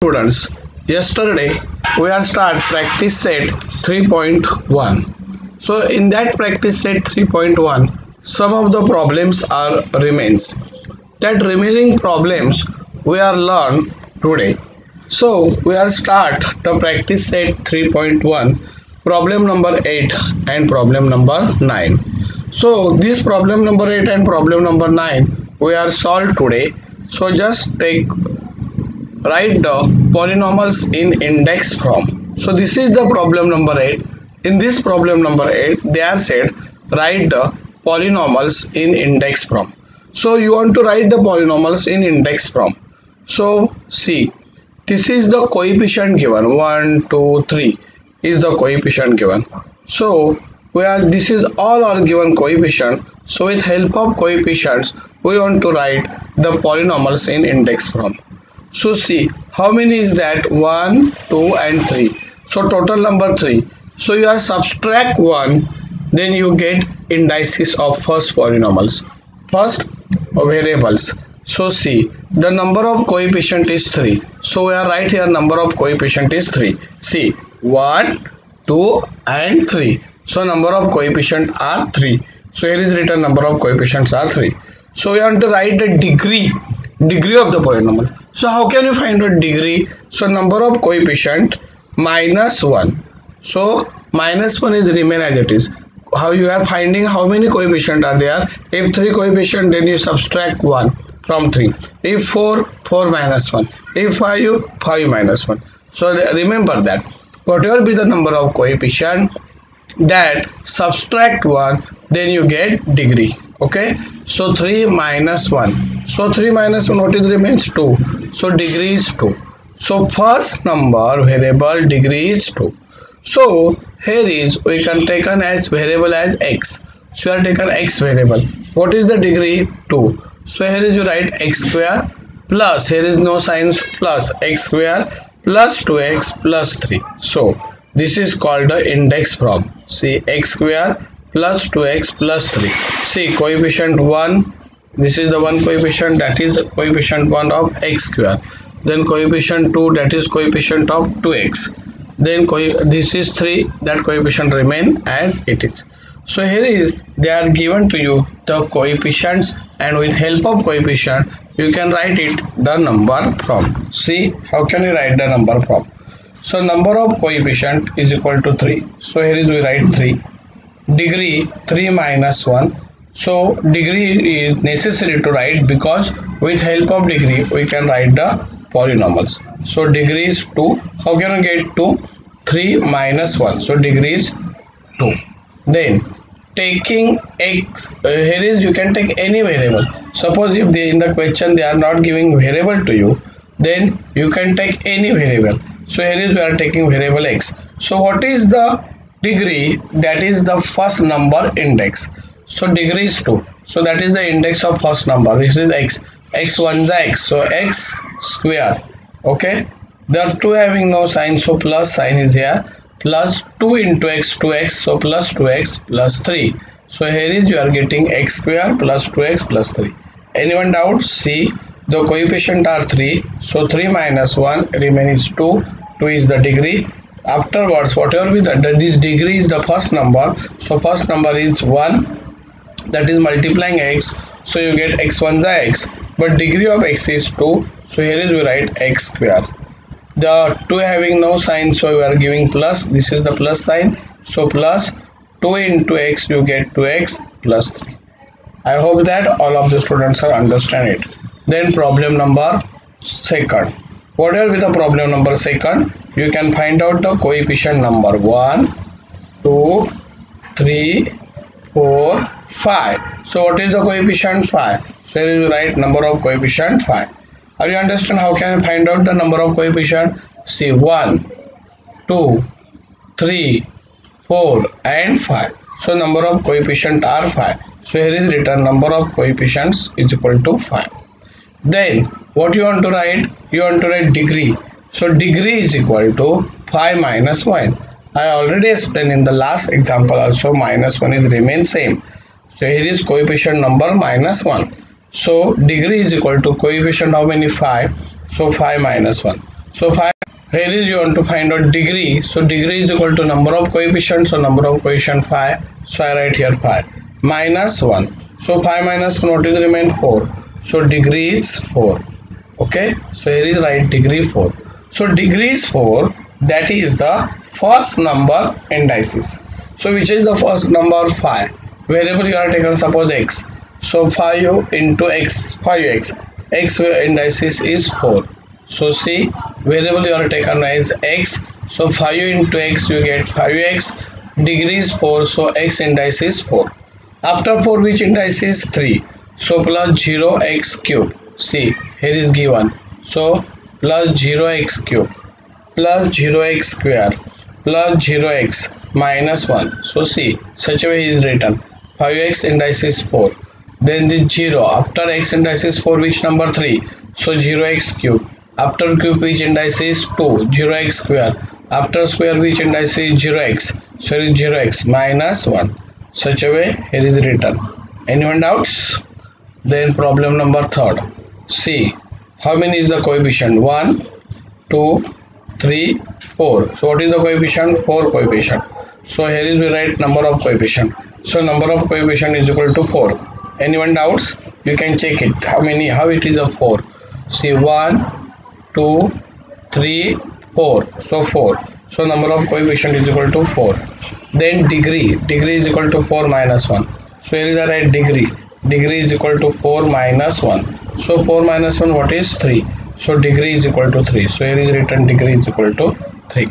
Students, yesterday we are start practice set 3.1. So in that practice set 3.1, some of the problems are remains. That remaining problems we are learn today. So we are start the practice set 3.1, problem number 8 and problem number 9. So this problem number 8 and problem number 9 we are solved today. So just write the polynomials in index form. So this is the problem number 8. In this problem number 8 they are said write the polynomials in index form. So you want to write the polynomials in index form. So see, this is the coefficient given 1 2 3 is the coefficient given. So this is all are given coefficient. So with help of coefficients we want to write the polynomials in index form. So see, how many is that? 1, 2 and 3. So total number 3. So you are subtract 1, then you get indices of first polynomials. First variables. So see, the number of coefficient is 3. So we are right here number of coefficient is 3. See, 1, 2 and 3. So number of coefficient are 3. So here is written number of coefficients are 3. So we want to write the degree of the polynomial. So how can you find a degree? So number of coefficient minus 1. So minus 1 is remain as it is. How you are finding how many coefficient are there? If 3 coefficient, then you subtract 1 from 3. If 4, 4 minus 1. If 5, 5 minus 1. So remember that whatever be the number of coefficient, that subtract 1, then you get degree. Okay, so 3 minus 1. So 3 minus 1, what is remains? 2. So degree is 2. So first number variable degree is 2. So here is we can take an as variable as x. So we are taken x variable. What is the degree? 2. So here is you write x square plus, here is no signs, plus x square plus 2x plus 3. So this is called the index form. See, x square plus 2x plus 3. See, coefficient 1, this is the one coefficient, that is coefficient 1 of x square. Then coefficient 2, that is coefficient of 2x. Then this is 3, that coefficient remain as it is. So here is they are given to you the coefficients, and with help of coefficient you can write it the number from. See, how can you write the number from? So number of coefficient is equal to 3. So here is we write 3. Degree 3 minus 1. So degree is necessary to write because with help of degree we can write the polynomials. So degree is 2. How can I get 2? 3 minus 1. So degree is 2. Then taking x, here is you can take any variable. Suppose if they in the question they are not giving variable to you, then you can take any variable. So here is we are taking variable x. So what is the degree? That is the first number index. So degree is 2. So that is the index of first number. This is x. x1 is x. So x square. Okay. There are 2 having no sign. So plus sign is here. Plus 2 into x, 2x. So plus 2x plus 3. So here is you are getting x square plus 2x plus 3. Anyone doubt? See, the coefficient are 3. So 3 minus 1 remains 2. 2 is the degree. Afterwards, whatever be that, this degree is the first number. So first number is 1. That is multiplying x. So you get x1 is x. But degree of x is 2. So here is we write x square. The 2 having no sign, so we are giving plus. This is the plus sign. So plus 2 into x, you get 2x plus 3. I hope that all of the students are understand it. Then problem number second. Whatever with the problem number second, you can find out the coefficient number 1, 2, 3, 4, 5. So what is the coefficient? 5. So here you write number of coefficient 5. Are you understand how can I find out the number of coefficient? See, 1, 2, 3, 4 and 5. So number of coefficient are 5. So here is written number of coefficients is equal to 5. Then what you want to write? You want to write degree. So degree is equal to 5 minus 1. I already explained in the last example also minus 1 is remain same. So here is coefficient number minus 1. So degree is equal to coefficient how many? 5. So 5 minus 1. So here is you want to find out degree. So degree is equal to number of coefficients. So number of coefficient 5. So I write here 5 minus 1. So 5 minus 1, what is remain? 4. So degree is 4. Okay. So here is write degree 4. So degree is 4. That is the first number indices. So which is the first number? 5. Variable you are taken, suppose x. So 5 into x, 5x. X indices is 4. So see, variable you are taken as x. So 5 into x you get 5x. Degree is 4. So x index is 4. After 4 which index is 3. So plus 0x cube. See, here is given. So plus 0x cube plus 0x square plus 0x minus 1. So see, such a way is written. 5x index is 4. Then the 0. After x index is 4, which number? 3. So 0x cube. After cube which index is 2. 0x square. After square which index is 0x. So it is 0x minus 1. Such a way here is written. Anyone doubts? Then problem number 3rd. See, how many is the coefficient? 1, 2, 3, 4. So what is the coefficient? 4 coefficient. So here is we write number of coefficient. So number of coefficient is equal to 4. Anyone doubts? You can check it. How it is a 4. See, 1, 2, 3, 4. So 4. So number of coefficient is equal to 4. Then degree is equal to 4 minus 1. So here is the right degree. Degree is equal to 4 minus 1. So 4 minus 1, what is? 3. So degree is equal to 3. So here is written degree is equal to 3.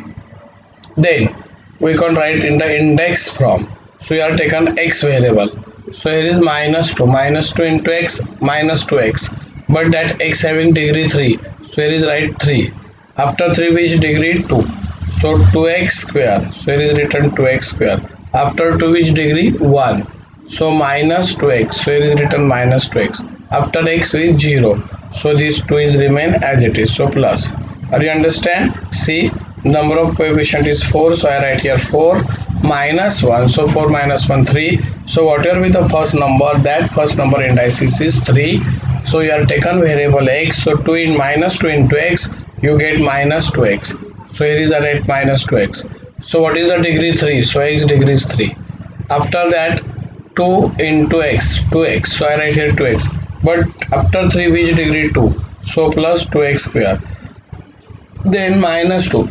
Then we can write in the index from. So we are taken x variable. So here is minus 2. Minus 2 into x minus 2x. But that x having degree 3. So here is write 3. After 3 which degree? 2. So 2x square. So here is written 2x square. After 2 which degree? 1. So minus 2x. So here is written minus 2x. After x is 0. So this 2 is remain as it is. So plus. Are you understand? See, number of coefficient is 4. So I write here 4 minus 1. So 4 minus 1, 3. So whatever with the first number, that first number indices is 3. So you are taken variable x. So 2 in minus 2 into x, you get minus 2x. So here is the right minus 2x. So what is the degree? 3. So x degree is 3. After that 2 into x, 2x. So I write here 2x. But after 3 which degree? 2. So plus 2x square. Then minus 2.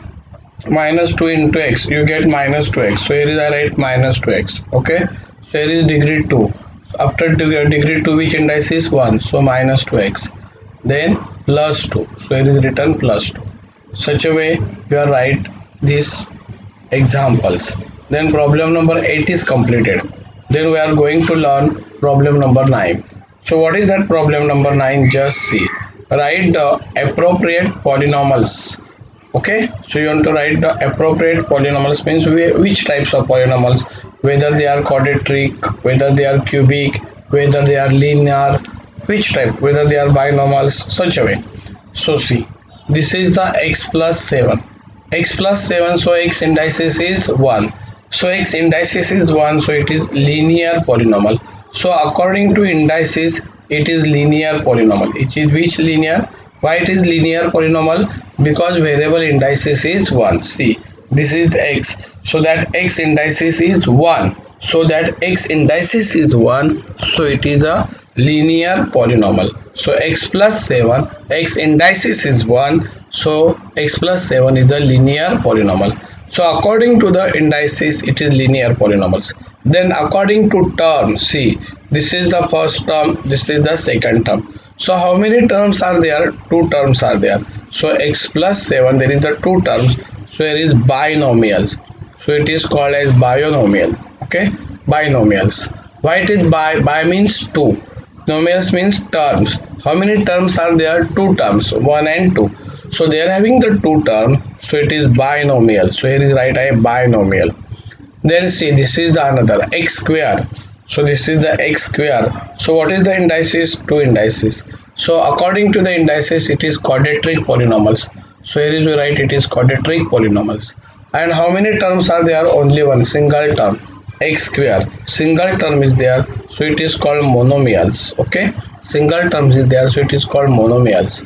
Minus 2 into x, you get minus 2x. So here is I write minus 2x. Okay. So here is degree 2. After degree 2 which index is 1. So minus 2x. Then plus 2. So here is written plus 2. Such a way you are write these examples. Then problem number 8 is completed. Then we are going to learn problem number 9. So what is that problem number 9? Just see. Write the appropriate polynomials. Okay. So you want to write the appropriate polynomials means which types of polynomials, whether they are quadratic, whether they are cubic, whether they are linear, which type, whether they are binomials, such a way. So see, this is the x plus 7. X plus 7, so x indices is 1. So x indices is 1, so it is linear polynomial. So according to indices, it is linear polynomial. It is which linear? Why it is linear polynomial? Because variable indices is 1. See, this is the x. So that x indices is 1. So that x indices is 1. So it is a linear polynomial. So x plus 7, x indices is 1. So x plus 7 is a linear polynomial. So according to the indices, it is linear polynomials. Then according to term, see, this is the first term, this is the second term. So how many terms are there? 2 terms are there. So x plus 7, there is the 2 terms. So here is binomials. So it is called as binomial. Okay, binomials. Why it is bi? Bi means 2. Nomials means terms. How many terms are there? 2 terms, 1 and 2. So they are having the 2 terms. So it is binomial. So here is write a binomial. Then see, this is the another x square. So this is the x square. So what is the indices? 2 indices. So according to the indices, it is quadratic polynomials. So here is we write it is quadratic polynomials. And how many terms are there? Only one, single term, x square. Single term is there, so it is called monomials. Okay, single terms is there, so it is called monomials.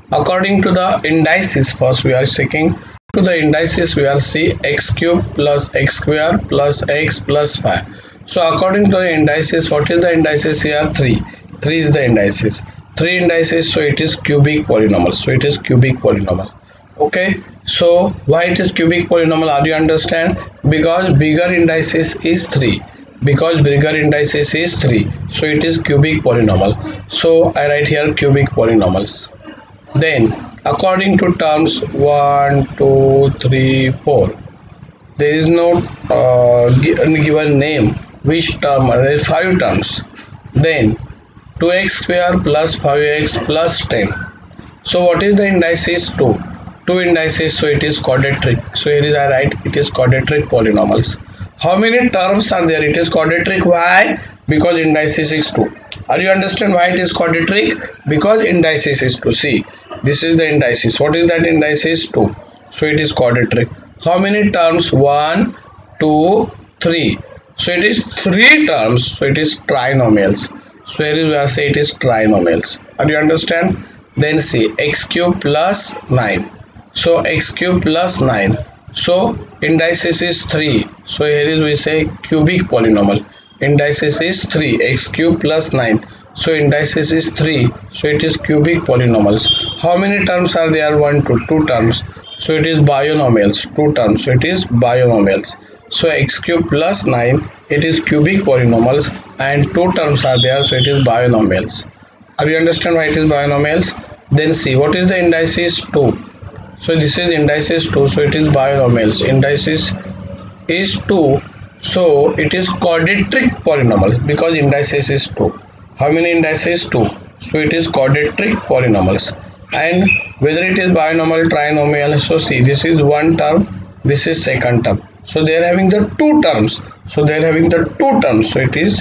According to the indices, first we are checking to the indices. We are see x cube plus x square plus x plus 5. So according to the indices, what is the indices here? 3 is the indices. 3 indices, so it is cubic polynomial. So it is cubic polynomial. Okay, so why it is cubic polynomial? Are you understand? Because bigger indices is 3. Because bigger indices is 3, so it is cubic polynomial. So I write here cubic polynomials. Then according to terms 1, 2, 3, 4, there is no given name which term. There is 5 terms. Then 2x square plus 5x plus 10. So what is the indices? 2 indices, so it is quadratic. So here is I write it is quadratic polynomials. How many terms are there? It is quadratic. Why? Because indices is 2. Are you understand why it is quadratic? Because indices is 2. See, this is the indices. What is that indices? 2. So it is quadratic. How many terms? 1, 2, 3. So it is 3 terms. So it is trinomials. So here is where I say it is trinomials. Are you understand? Then see x cube plus 9. So x cube plus 9. So indices is 3. So here is we say cubic polynomial. Indices is 3. X cube plus 9. So indices is 3. So it is cubic polynomials. How many terms are there? 1, 2, 2 terms. So it is binomials. 2 terms. So it is binomials. So x cube plus 9. It is cubic polynomials and 2 terms are there. So it is binomials. Are you understand why it is binomials? Then see what is the indices? 2. So this is indices 2, so it is binomials. Indices is 2, so it is quadratic polynomials because indices is 2. How many indices? 2. So it is quadratic polynomials. And whether it is binomial, trinomial, so see this is one term, this is second term. So they are having the 2 terms. So they are having the 2 terms. So it is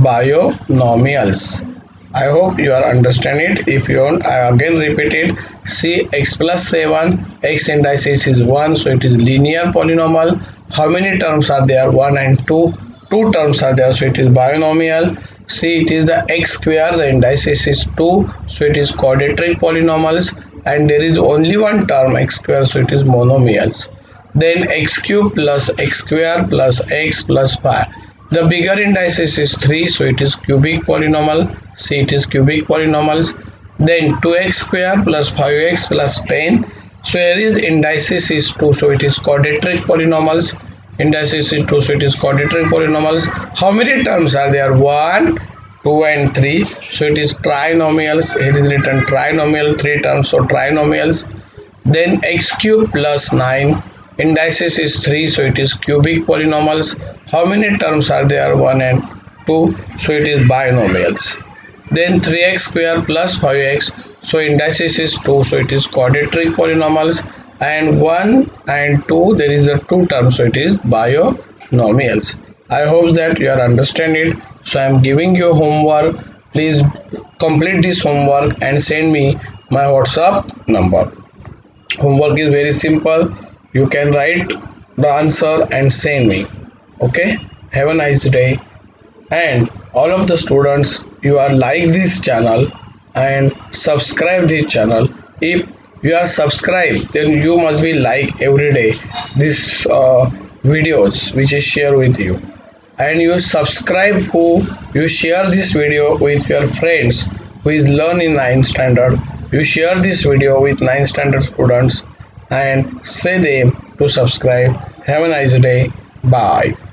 binomials. I hope you are understand it. If you want, I again repeat it. See x plus 7, x indices is 1, so it is linear polynomial. How many terms are there? 1 and 2. 2 terms are there, so it is binomial. See, it is the x square, the indices is 2, so it is quadratic polynomials. And there is only one term x square, so it is monomials. Then x cube plus x square plus x plus 5. The bigger indices is 3, so it is cubic polynomial. See, it is cubic polynomials. Then 2x square plus 5x plus 10. So here is indices is 2, so it is quadratic polynomials. Indices is 2, so it is quadratic polynomials. How many terms are there? 1, 2 and 3. So it is trinomials. Here is written trinomial, 3 terms, so trinomials. Then x cube plus 9. Indices is 3, so it is cubic polynomials. How many terms are there? 1 and 2, so it is binomials. Then 3x square plus 5x, so indices is 2, so it is quadratic polynomials. And 1 and 2, there is a 2 terms, so it is binomials. I hope that you are understand it. So I am giving you homework. Please complete this homework and send me my WhatsApp number. Homework is very simple. You can write the answer and send me. Okay, have a nice day. And all of the students, you are like this channel and subscribe this channel. If you are subscribed, then you must be like every day this videos which is share with you. And you subscribe who you share this video with your friends who is learn in 9th standard. You share this video with 9th standard students and say them to subscribe. Have a nice day. Bye.